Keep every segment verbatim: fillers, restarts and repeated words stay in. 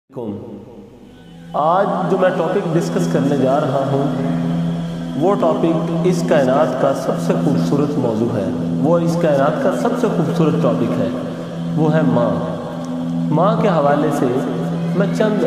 آج جو میں ٹاپک ڈسکس کرنے جا رہا ہوں وہ ٹاپک اس کائنات کا سب سے خوبصورت موضوع ہے، وہ اس کائنات کا سب سے خوبصورت ٹاپک ہے، وہ ہے ماں۔ ماں کے حوالے سے میں چند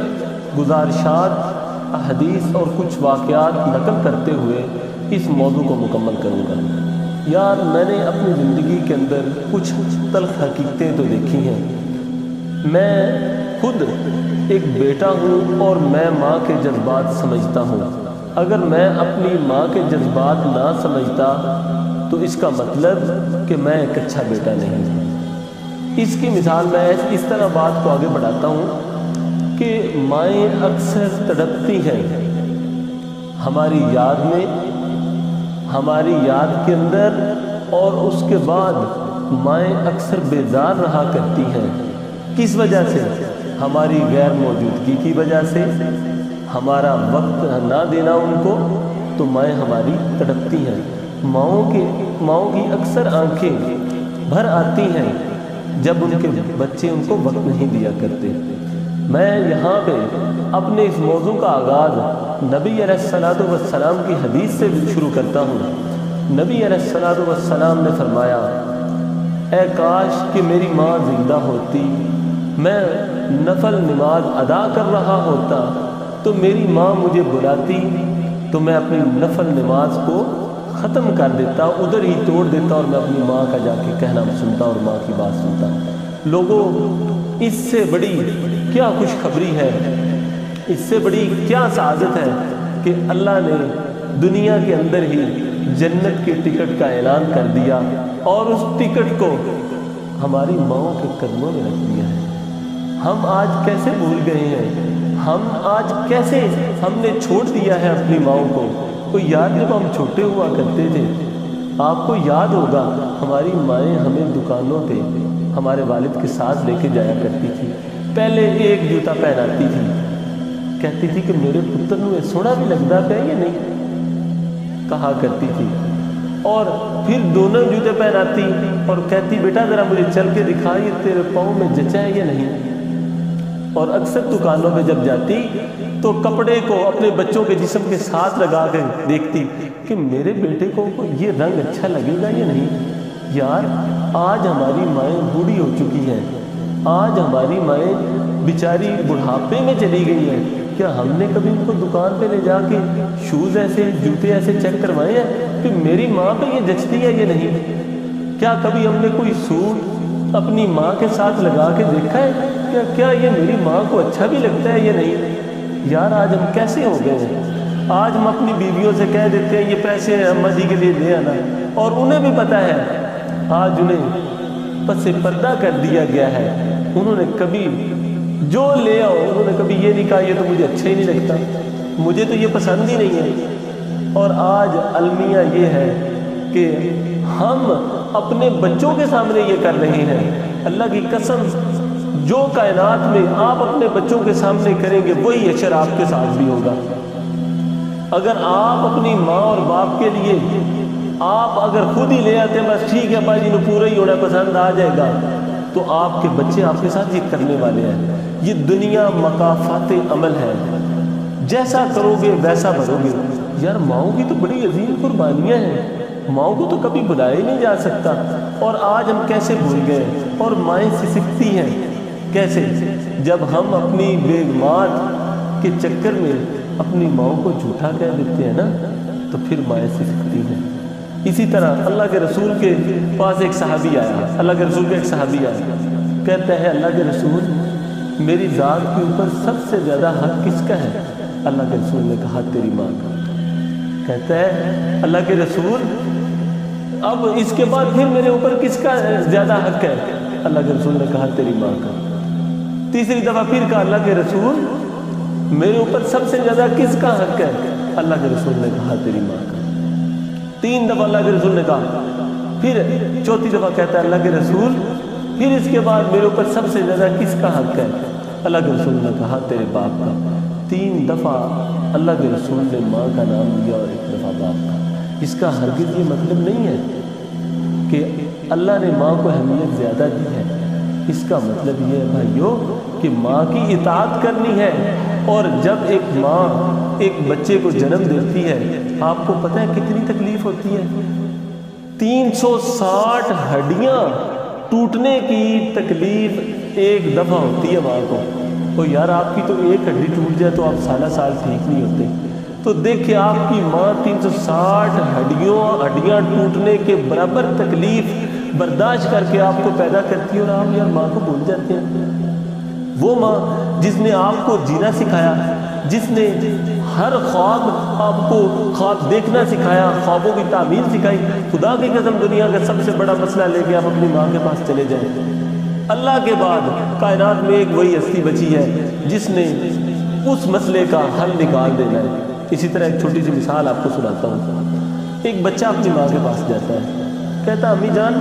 گزارشات، احادیث اور کچھ واقعات نقل کرتے ہوئے اس موضوع کو مکمل کروں گا۔ یار میں نے اپنی زندگی کے اندر کچھ تلخ حقیقتیں تو دیکھی ہیں۔ میں خود ایک بیٹا ہوں اور میں ماں کے جذبات سمجھتا ہوں۔ اگر میں اپنی ماں کے جذبات نہ سمجھتا تو اس کا مطلب کہ میں ایک اچھا بیٹا نہیں ہوں۔ اس کی مثال میں اس طرح بات کو آگے بڑھاتا ہوں کہ مائیں اکثر تڑپتی ہیں ہماری یاد میں، ہماری یاد کے اندر، اور اس کے بعد مائیں اکثر بیزار رہا کرتی ہیں۔ کس وجہ سے؟ ہماری غیر موجودگی کی وجہ سے، ہمارا وقت نہ دینا ان کو، تو مائیں ہماری تڑپتی ہیں۔ ماؤں کی ماؤں کی اکثر آنکھیں بھر آتی ہیں جب ان کے بچے ان کو وقت نہیں دیا کرتے۔ میں یہاں پہ اپنے اس موضوع کا آغاز نبی علیہ الصلوۃ والسلام کی حدیث سے شروع کرتا ہوں۔ نبی علیہ الصلوۃ والسلام نے فرمایا، اے کاش کہ میری ماں زندہ ہوتی، میں نفل نماز ادا کر رہا ہوتا تو میری ماں مجھے بلاتی تو میں اپنی نفل نماز کو ختم کر دیتا، ادھر ہی توڑ دیتا اور میں اپنی ماں کا جا کے کہنا سنتا اور ماں کی بات سنتا۔ لوگوں، اس سے بڑی کیا خوشخبری ہے، اس سے بڑی کیا سعادت ہے کہ اللہ نے دنیا کے اندر ہی جنت کے ٹکٹ کا اعلان کر دیا اور اس ٹکٹ کو ہماری ماؤں کے قدموں میں رکھ دیا ہے۔ ہم آج کیسے بھول گئے ہیں، ہم آج کیسے ہم نے چھوڑ دیا ہے اپنی ماؤں کو۔ کوئی یاد جب ہم چھوٹے ہوا کرتے تھے، آپ کو یاد ہوگا ہماری مائیں ہمیں دکانوں پہ ہمارے والد کے ساتھ لے کے جایا کرتی تھی۔ پہلے ایک جوتا پہناتی تھی، کہتی تھی کہ میرے پتر نو سونا بھی لگتا پہ یا نہیں، کہا کرتی تھی، اور پھر دونوں جوتے پہناتی اور کہتی بیٹا ذرا مجھے چل کے دکھا یہ تیرے پاؤں میں جچا ہے یا نہیں۔ اور اکثر دکانوں میں جب جاتی تو کپڑے کو اپنے بچوں کے جسم کے ساتھ لگا کے دیکھتی کہ میرے بیٹے کو یہ رنگ اچھا لگے گا یا نہیں۔ یار آج ہماری مائیں بوڑھی ہو چکی ہیں، آج ہماری مائیں بیچاری بڑھاپے میں چلی گئی ہیں۔ کیا ہم نے کبھی ان کو دکان پہ لے جا کے شوز ایسے جوتے ایسے چیک کروائے ہیں کہ میری ماں پہ یہ جچتی ہے یا نہیں؟ کیا کبھی ہم نے کوئی سوٹ اپنی ماں کے ساتھ لگا کے دیکھا ہے کیا کیا یہ میری ماں کو اچھا بھی لگتا ہے یا نہیں؟ یار آج ہم کیسے ہو گئے ہیں، آج ہم اپنی بیویوں سے کہہ دیتے ہیں یہ پیسے اماں جی کے لیے لے آنا، اور انہیں بھی پتہ ہے آج انہیں پس پردہ کر دیا گیا ہے۔ انہوں نے کبھی جو لے آؤ انہوں نے کبھی یہ نہیں کہا یہ تو مجھے اچھا ہی نہیں لگتا، مجھے تو یہ پسند ہی نہیں ہے۔ اور آج المیہ یہ ہے کہ ہم اپنے بچوں کے سامنے یہ کر رہے ہیں۔ اللہ کی قسم جو کائنات میں آپ اپنے بچوں کے سامنے کریں گے وہی اشر آپ کے ساتھ بھی ہوگا۔ اگر آپ اپنی ماں اور باپ کے لیے آپ اگر خود ہی لے آتے ہیں بس ٹھیک ہے ابا جی نے پورا ہی ہونا پسند آ جائے گا، تو آپ کے بچے آپ کے ساتھ یہ کرنے والے ہیں۔ یہ دنیا مکافات عمل ہے، جیسا کرو گے ویسا بھرو گے۔ یار ماؤں کی تو بڑی عظیم قربانیاں ہیں، ماؤں کو تو کبھی بلایا ہی نہیں جا سکتا، اور آج ہم کیسے بھول گئے۔ اور مائیں سسکتی ہیں کیسے؟ جب ہم اپنی بیگمات کے چکر میں اپنی ماؤں کو جھوٹا کہہ دیتے ہیں نا تو پھر مائیں سسکتی ہیں۔ اسی طرح اللہ کے رسول کے پاس ایک صحابی آیا، اللہ کے رسول کا ایک صحابی آیا، کہتا ہے اللہ کے رسول میری ذات کے اوپر سب سے زیادہ حق کس کا ہے؟ اللہ کے رسول نے کہا تیری ماں کا۔ کہتا ہے اللہ کے رسول اب اس کے بعد پھر میرے اوپر کس کا زیادہ حق ہے؟ اللہ کے رسول نے کہا تیری ماں کا۔ تیسری دفعہ پھر کہا اللہ کے رسول میرے اوپر سب سے زیادہ کس کا حق ہے؟ اللہ کے رسول نے کہا تیری ماں کا۔ تین دفعہ اللہ کے رسول نے کہا، پھر چوتھی دفعہ کہتا ہے اللہ کے رسول پھر اس کے بعد میرے اوپر سب سے زیادہ کس کا حق ہے؟ اللہ کے رسول نے کہا تیرے باپ کا۔ تین دفعہ اللہ کے رسول نے ماں کا نام لیا اور ایک دفعہ باپ کا۔ اس کا ہرگز یہ مطلب نہیں ہے کہ اللہ نے ماں کو اہمیت زیادہ دی ہے، اس کا مطلب یہ ہے بھائیو کہ ماں کی اطاعت کرنی ہے۔ اور جب ایک ماں ایک بچے کو جنم دیتی ہے، آپ کو پتہ ہے کتنی تکلیف ہوتی ہے؟ تین سو ساٹھ ہڈیاں ٹوٹنے کی تکلیف ایک دفعہ ہوتی ہے ماں کو۔ تو یار آپ کی تو ایک ہڈی ٹوٹ جائے تو آپ سالہ سال ٹھیک نہیں ہوتے۔ تو دیکھیں آپ کی ماں تین سو ساٹھ ہڈیوں ہڈیاں ٹوٹنے کے برابر تکلیف برداشت کر کے آپ کو پیدا کرتی ہے، اور آپ یار ماں کو بھول جاتے ہیں۔ وہ ماں جس نے آپ کو جینا سکھایا، جس نے ہر خواب آپ کو خواب دیکھنا سکھایا، خوابوں کی تعبیر سکھائی، خدا کی قسم دنیا کا سب سے بڑا مسئلہ لے کے آپ اپنی ماں کے پاس چلے جائیں۔ اللہ کے بعد کائنات میں ایک وہی ہستی بچی ہے جس نے اس مسئلے کا حل نکال دینا ہے۔ اسی طرح ایک چھوٹی سی مثال آپ کو سناتا ہوں۔ ایک بچہ اپنی ماں کے پاس جاتا ہے، کہتا امی جان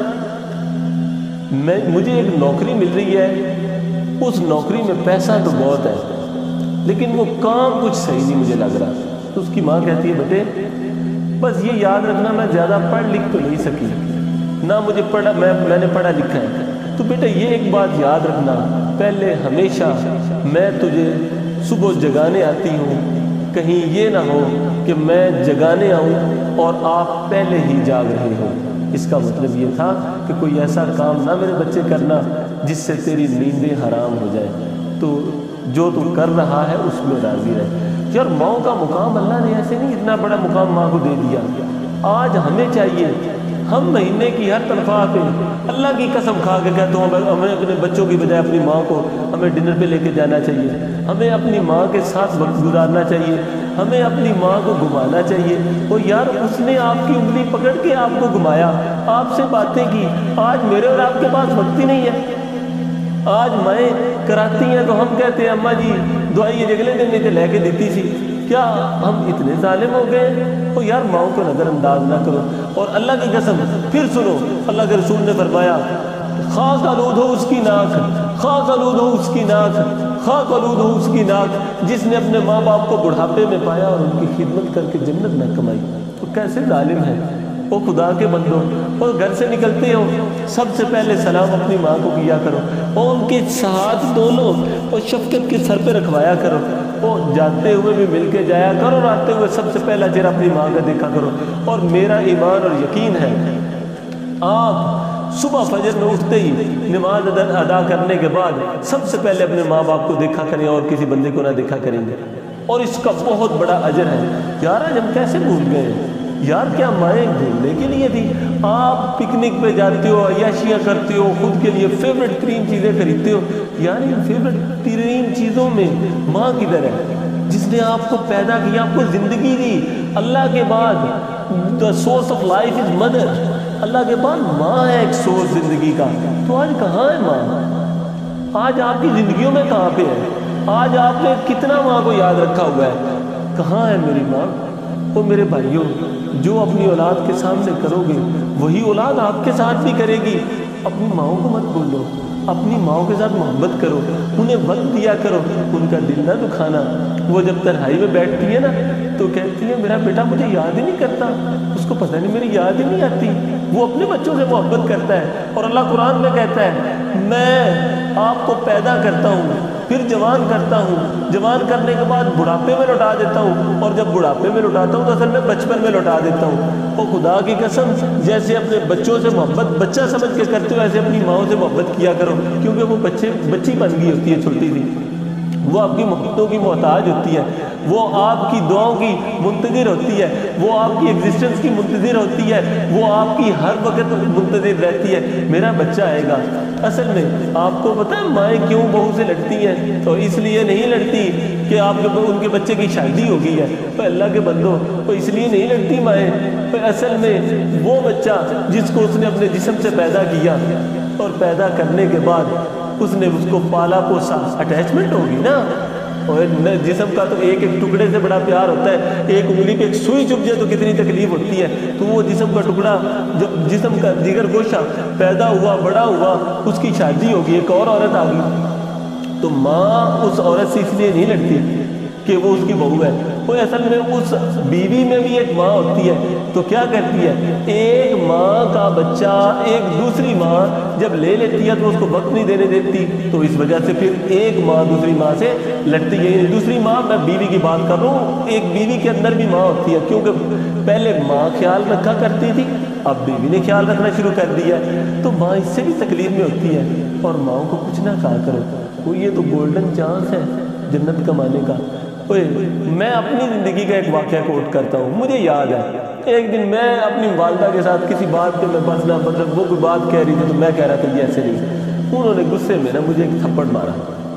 میں مجھے ایک نوکری مل رہی ہے، اس نوکری میں پیسہ تو بہت ہے لیکن وہ کام کچھ صحیح نہیں مجھے لگ رہا۔ تو اس کی ماں کہتی ہے بیٹے بس یہ یاد رکھنا میں زیادہ پڑھ لکھ تو نہیں سکی، نہ مجھے پڑھا میں میں نے پڑھا لکھا ہے، تو بیٹا یہ ایک بات یاد رکھنا، پہلے ہمیشہ میں تجھے صبح جگانے آتی ہوں، کہیں یہ نہ ہو کہ میں جگانے آؤں اور آپ پہلے ہی جاگ رہے ہو۔ اس کا مطلب یہ تھا کہ کوئی ایسا کام نہ میرے بچے کرنا جس سے تیری نیندیں حرام ہو جائیں، تو جو تو کر رہا ہے اس میں راضی رہے۔ یار ماں کا مقام اللہ نے ایسے نہیں اتنا بڑا مقام ماں کو دے دیا۔ آج ہمیں چاہیے ہم مہینے کی ہر تنخواہ پہ اللہ کی قسم کھا کے کہتا ہوں ہمیں اپنے بچوں کی بجائے اپنی ماں کو ہمیں ڈنر پہ لے کے جانا چاہیے، ہمیں اپنی ماں کے ساتھ وقت گزارنا چاہیے، ہمیں اپنی ماں کو گھمانا چاہیے۔ اور یار اس نے آپ کی انگلی پکڑ کے آپ کو گھمایا، آپ سے باتیں کی، آج میرے اور آپ کے پاس وقت ہی نہیں ہے۔ آج مائیں کراتی ہیں تو ہم کہتے ہیں اماں جی دعائی اگلے دن نہیں تو لے کے دیتی سی۔ کیا ہم اتنے ظالم ہو گئے؟ تو یار ماؤں کو نظر انداز نہ کرو۔ اور اللہ کی قسم پھر سنو، اللہ کے رسول نے فرمایا خاک آلود ہو اس کی ناک، خاک آلود ہو اس کی ناک، خاک آلود ہو اس کی ناک جس نے اپنے ماں باپ کو بڑھاپے میں پایا اور ان کی خدمت کر کے جنت نہ کمائی۔ تو کیسے ظالم ہے وہ خدا کے بندوں۔ اور گھر سے نکلتے ہو سب سے پہلے سلام اپنی ماں کو کیا کرو، اور ان کے ساتھ دونوں اور شفقت کے سر پہ رکھوایا کرو، اور جاتے ہوئے بھی مل کے جایا کرو، اور آتے ہوئے سب سے پہلا چہرہ اپنی ماں کا دیکھا کرو۔ اور میرا ایمان اور یقین ہے آپ صبح فجر میں اٹھتے ہی نماز ادا کرنے کے بعد سب سے پہلے اپنے ماں باپ کو دیکھا کریں اور کسی بندے کو نہ دیکھا کریں گے، اور اس کا بہت بڑا اجر ہے۔ یار آج ہم کیسے بھول گئے؟ یار کیا مائیں گھومنے کے لیے تھی؟ آپ پکنک پہ جاتے ہو، عیاشیاں کرتے ہو، خود کے لیے فیوریٹ ترین چیزیں خریدتے ہو، یار ان فیوریٹ ترین چیزوں میں ماں کدھر ہے جس نے آپ کو پیدا کیا، آپ کو زندگی دی؟ اللہ کے بعد the source of life is mother، اللہ کے بعد ماں ہے ایک سورس زندگی کا۔ تو آج کہاں ہے ماں؟ آج آپ کی زندگیوں میں کہاں پہ ہے؟ آج آپ نے کتنا ماں کو یاد رکھا ہوا ہے؟ کہاں ہے میری ماں؟ تو میرے بھائیوں جو اپنی اولاد کے سامنے کرو گے وہی اولاد آپ کے ساتھ بھی کرے گی۔ اپنی ماؤں کو مت بھولو، اپنی ماؤں کے ساتھ محبت کرو، انہیں وقت دیا کرو، ان کا دل نہ دکھانا۔ وہ جب تنہائی میں بیٹھتی ہے نا تو کہتی ہے میرا بیٹا مجھے یاد ہی نہیں کرتا، اس کو پتہ نہیں میری یاد ہی نہیں آتی۔ وہ اپنے بچوں سے محبت کرتا ہے، اور اللہ قرآن میں کہتا ہے میں آپ کو پیدا کرتا ہوں، پھر جوان کرتا ہوں، جوان کرنے کے بعد بڑھاپے میں لوٹا دیتا ہوں، اور جب بڑھاپے میں لوٹاتا ہوں تو اصل میں بچپن میں لوٹا دیتا ہوں۔ اور خدا کی قسم جیسے اپنے بچوں سے محبت بچہ سمجھ کے کرتے ہو ایسے اپنی ماؤں سے محبت کیا کرو، کیونکہ وہ بچے بچی بن گئی ہوتی ہے چھوٹی سی، وہ آپ کی محبتوں کی محتاج ہوتی ہے، وہ آپ کی دعاؤں کی منتظر ہوتی ہے، وہ آپ کی ایگزسٹنس کی منتظر ہوتی ہے، وہ آپ کی ہر وقت منتظر رہتی ہے میرا بچہ آئے گا۔ اصل میں آپ کو پتہ ہے مائیں کیوں بہو سے لڑتی ہیں؟ تو اس لیے نہیں لڑتی کہ آپ کے ان کے بچے کی شادی ہو گئی ہے، تو اللہ کے بندوں تو اس لیے نہیں لڑتی مائیں، تو اصل میں وہ بچہ جس کو اس نے اپنے جسم سے پیدا کیا اور پیدا کرنے کے بعد اس نے اس کو پالا پوسا، اٹیچمنٹ ہوگی نا، اور جسم کا تو ایک ایک ٹکڑے سے بڑا پیار ہوتا ہے، ایک انگلی پہ ایک سوئی چبھ جائے تو کتنی تکلیف ہوتی ہے، تو وہ جسم کا ٹکڑا جو جسم کا دیگر گوشہ پیدا ہوا بڑا ہوا، اس کی شادی ہوگی، ایک اور عورت آ گئی، تو ماں اس عورت سے اس لیے نہیں لڑتی کہ وہ اس کی بہو ہے، وہ اصل میں اس بیوی میں بھی ایک ماں ہوتی ہے، تو کیا کرتی ہے، ایک ماں کا بچہ ایک دوسری ماں جب لے لیتی ہے تو اس کو وقت نہیں دینے دیتی، تو اس وجہ سے پھر ایک ماں دوسری ماں سے لڑتی ہے۔ دوسری ماں، میں بیوی کی بات کر رہا ہوں، ایک بیوی کے اندر بھی ماں ہوتی ہے، کیونکہ پہلے ماں خیال رکھا کرتی تھی، اب بیوی نے خیال رکھنا شروع کر دیا ہے، تو ماں اس سے بھی تکلیف میں ہوتی ہے۔ اور ماؤں کو کچھ نہ کہا کرو، وہ یہ تو گولڈن چانس ہے جنت کمانے کا۔ میں اپنی زندگی کا ایک واقعہ کوٹ کرتا ہوں، مجھے یاد ہے ایک دن میں اپنی والدہ کے ساتھ کسی بات پہ میں بسنا مطلب وہ کوئی بات کہہ رہی تھی تو میں کہہ رہا تھا یہ ایسے نہیں، انہوں نے غصے میں نا مجھے ایک تھپڑ مارا۔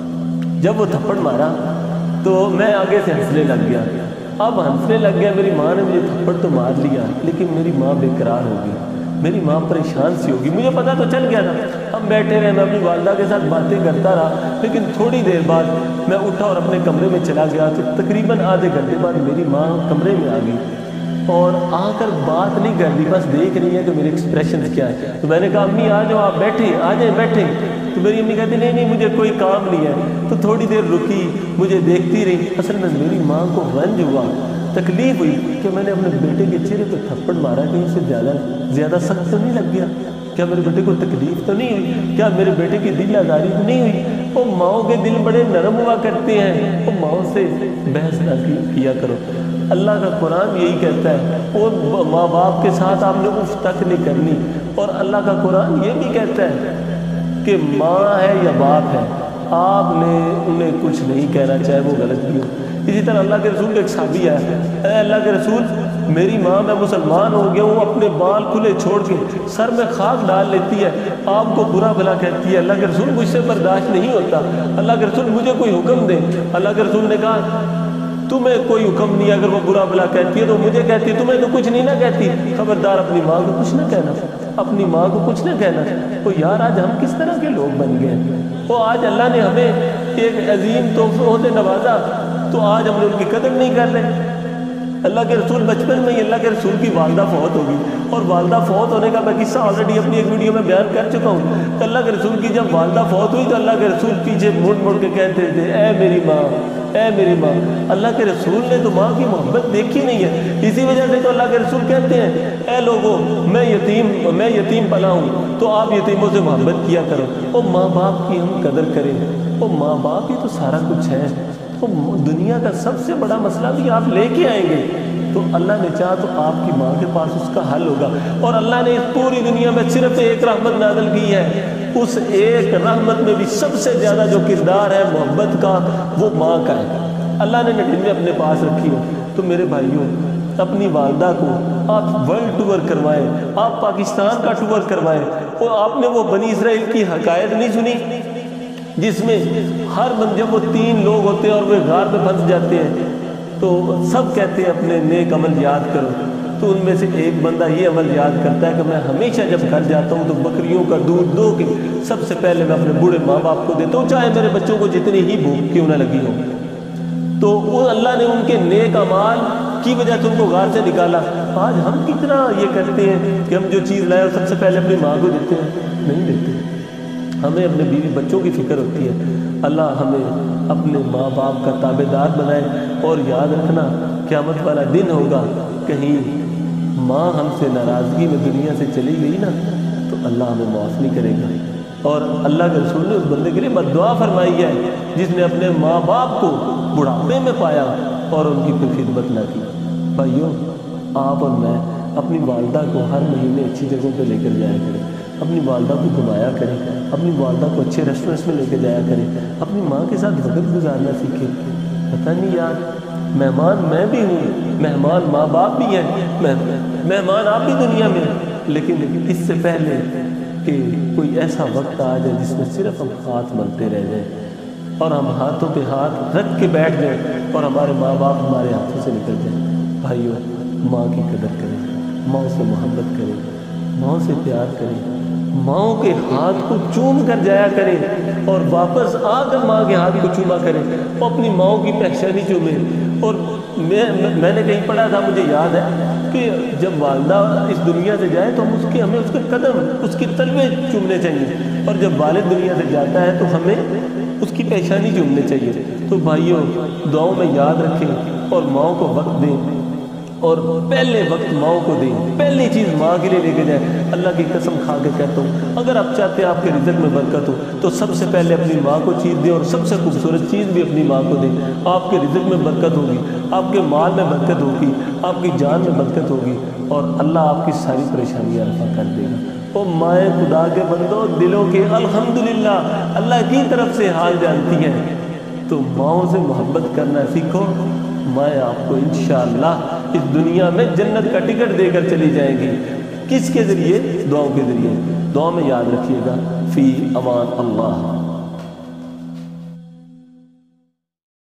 جب وہ تھپڑ مارا تو میں آگے سے ہنسنے لگ گیا۔ اب ہنسنے لگ گیا، میری ماں نے مجھے تھپڑ تو مار لیا لیکن میری ماں بے قرار ہو گئی، میری ماں پریشان سی ہوگی، مجھے پتا تو چل گیا تھا۔ ہم بیٹھے رہے، میں اپنی والدہ کے ساتھ باتیں کرتا رہا، لیکن تھوڑی دیر بعد میں اٹھا اور اپنے کمرے میں چلا گیا، تو تقریباً آدھے گھنٹے بعد میری ماں کمرے میں آ گئی اور آ کر بات نہیں کر دی، بس دیکھ رہی ہے کہ میرے ایکسپریشن کیا ہے۔ تو میں نے کہا امی آ جاؤ، آپ بیٹھیں، آ جائیں بیٹھیں۔ تو میری امی کہتی نہیں نہیں مجھے کوئی کام نہیں ہے۔ تو تھوڑی دیر رکی، مجھے دیکھتی رہی۔ اصل میں میری ماں کو رنج ہوا، تکلیف ہوئی کہ میں نے اپنے بیٹے کے چہرے پہ تھپڑ مارا، کہیں اسے زیادہ زیادہ سخت تو نہیں لگ گیا، کیا میرے بیٹے کو تکلیف تو نہیں ہوئی، کیا میرے بیٹے کی دل آزاری تو نہیں ہوئی۔ وہ ماؤں کے دل بڑے نرم ہوا کرتے ہیں، وہ ماؤں سے بحث نہ کیا کرو۔ اللہ کا قرآن یہی کہتا ہے، وہ ماں باپ کے ساتھ آپ نے اف تک نہیں کرنی، اور اللہ کا قرآن یہ بھی کہتا ہے کہ ماں ہے یا باپ ہے، آپ نے انہیں کچھ نہیں کہنا چاہے وہ غلط بھی ہو۔ اسی طرح اللہ کے رسول کے ایک صحابی ہے، اے اللہ کے رسول میری ماں، میں مسلمان ہو گیا ہوں، اپنے بال کھلے چھوڑ کے سر میں خاک ڈال لیتی ہے، آپ کو برا بھلا کہتی ہے، اللہ کے رسول مجھ سے برداشت نہیں ہوتا، اللہ کے رسول مجھے کوئی حکم دے۔ اللہ کے رسول نے کہا تمہیں کوئی حکم نہیں، اگر وہ برا بھلا کہتی ہے تو مجھے کہتی ہے، تمہیں تو کچھ نہیں نہ کہتی، خبردار اپنی ماں کو کچھ نہ کہنا، اپنی ماں کو کچھ نہ کہنا۔ وہ یار آج ہم کس طرح کے لوگ بن گئے ہیں، وہ آج اللہ نے ہمیں ایک عظیم تحفوں سے نوازا تو آج ہم نے ان کی قدر نہیں کر رہے۔ اللہ کے رسول بچپن میں ہی اللہ کے رسول کی والدہ فوت ہوگی، اور والدہ فوت ہونے کا میں قصہ آلریڈی اپنی ایک ویڈیو میں بیان کر چکا ہوں۔ اللہ کے رسول کی جب والدہ فوت ہوئی تو اللہ کے رسول پیچھے مڑ مڑ کے کہتے تھے اے میری ماں، اے میری ماں۔ اللہ کے رسول نے تو ماں کی محبت دیکھی نہیں ہے، اسی وجہ سے تو اللہ کے رسول کہتے ہیں اے لوگو میں یتیم میں یتیم پلا ہوں تو آپ یتیموں سے محبت کیا کرو۔ وہ ماں باپ کی ہم قدر کریں، وہ ماں باپ ہی تو سارا کچھ ہے۔ تو دنیا کا سب سے بڑا مسئلہ بھی آپ لے کے آئیں گے تو اللہ نے چاہا تو آپ کی ماں کے پاس اس کا حل ہوگا۔ اور اللہ نے اس پوری دنیا میں صرف ایک رحمت نازل کی ہے، اس ایک رحمت میں بھی سب سے زیادہ جو کردار ہے محبت کا وہ ماں کا ہے۔ اللہ نے ننانوے اپنے پاس رکھی ہو۔ تو میرے بھائیوں، اپنی والدہ کو آپ ورلڈ ٹور کروائیں، آپ پاکستان کا ٹور کروائیں۔ اور آپ نے وہ بنی اسرائیل کی حکایت نہیں سنی جس میں ہر بند جب وہ تین لوگ ہوتے ہیں اور وہ غار میں پھنس جاتے ہیں تو سب کہتے ہیں اپنے نیک عمل یاد کرو، تو ان میں سے ایک بندہ یہ عمل یاد کرتا ہے کہ میں ہمیشہ جب گھر جاتا ہوں تو بکریوں کا دودھ دو کے سب سے پہلے میں اپنے بوڑھے ماں باپ کو دیتا ہوں، چاہے میرے بچوں کو جتنی ہی بھوک کیوں نہ لگی ہو۔ تو وہ اللہ نے ان کے نیک اعمال کی وجہ سے ان کو غار سے نکالا۔ آج ہم کتنا یہ کرتے ہیں کہ ہم جو چیز لائے سب سے پہلے اپنی ماں کو دیتے ہیں؟ نہیں دیتے۔ ہمیں اپنے بیوی بچوں کی فکر ہوتی ہے۔ اللہ ہمیں اپنے ماں باپ کا تابع دار بنائے، اور یاد رکھنا قیامت والا دن ہوگا، کہیں ماں ہم سے ناراضگی میں دنیا سے چلی گئی نا تو اللہ ہمیں معاف نہیں کرے گا۔ اور اللہ کے رسول نے اس بندے کے لیے بد دعا فرمائی ہے جس نے اپنے ماں باپ کو بڑھاپے میں پایا اور ان کی کوئی خدمت نہ کی۔ بھائیوں، آپ اور میں اپنی والدہ کو ہر مہینے اچھی جگہوں پہ لے کر جایا کریں، اپنی والدہ کو گھمایا کریں، اپنی والدہ کو اچھے ریسٹورنٹس میں لے کے جایا کریں، اپنی ماں کے ساتھ وقت گزارنا سیکھیں۔ پتہ نہیں یار، مہمان میں بھی ہوں، مہمان ماں باپ بھی ہیں، مہمان آپ بھی دنیا میں ہیں، لیکن اس سے پہلے کہ کوئی ایسا وقت آ جائے جس میں صرف ہم ہاتھ ملتے رہ جائیں اور ہم ہاتھوں پہ ہاتھ رکھ کے بیٹھ جائیں اور ہمارے ماں باپ ہمارے ہاتھوں سے نکل جائیں۔ بھائیوں، ماں کی قدر کریں، ماں سے محبت کریں، ماں سے پیار کریں، ماں کے ہاتھ کو چوم کر جایا کریں اور واپس آ کر ماں کے ہاتھ کو چوما کریں، اور اپنی ماں کی پیشانی چومیں۔ اور میں میں نے کہیں پڑھا تھا، مجھے یاد ہے کہ جب والدہ اس دنیا سے جائے تو ہم اس کے ہمیں اس کے قدم، اس کے تلوے چومنے چاہیے، اور جب والد دنیا سے جاتا ہے تو ہمیں اس کی پیشانی چومنے چاہیے۔ تو بھائیوں دعاؤں میں یاد رکھیں اور ماؤں کو وقت دیں، اور پہلے وقت ماؤں کو دیں، پہلی چیز ماں کے لیے لے کے جائیں۔ اللہ کی قسم کھا کے کہتا ہوں، اگر آپ چاہتے ہیں آپ کے رزق میں برکت ہو تو سب سے پہلے اپنی ماں کو چیز دیں، اور سب سے خوبصورت چیز بھی اپنی ماں کو دیں۔ آپ کے رزق میں برکت ہوگی، آپ کے مال میں برکت ہوگی، آپ کی جان میں برکت ہوگی، اور اللہ آپ کی ساری پریشانیاں رفع کر دے گا۔ او مائیں خدا کے بندو، دلوں کے الحمدللہ اللہ کی طرف سے حال جانتی ہیں، تو ماؤں سے محبت کرنا سیکھو۔ میں آپ کو انشاءاللہ اس دنیا میں جنت کا ٹکٹ دے کر چلی جائیں گی۔ کس کے ذریعے؟ دعاؤں کے ذریعے۔ دعا میں یاد رکھیے گا۔ فی امان اللہ۔